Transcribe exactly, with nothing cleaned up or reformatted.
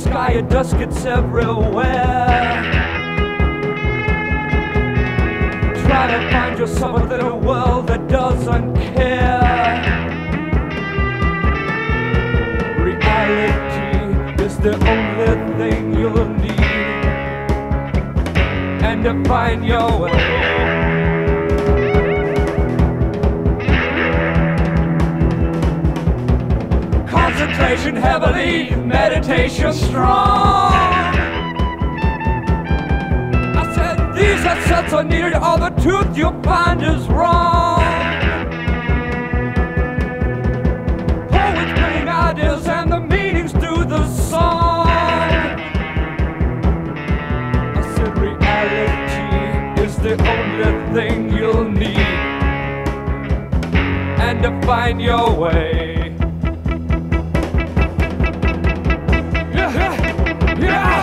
sky at dusk, it's everywhere. Try to find yourself within a world that doesn't care. Reality is the only thing you'll need, and to find your way. Concentration heavily, meditation strong. I said these assets are needed, all the truth you find is wrong. Poets bring ideas and the meanings through the song. I said reality is the only thing you'll need, and to find your way. Yeah!